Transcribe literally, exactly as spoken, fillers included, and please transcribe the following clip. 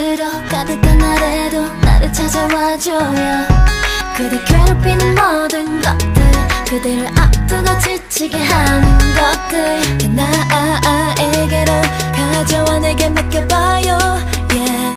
가득한 날에도 나를 찾아와줘요. 그대 괴롭히는 모든 것들, 그대를 아프고 지치게 하는 것들 다 나의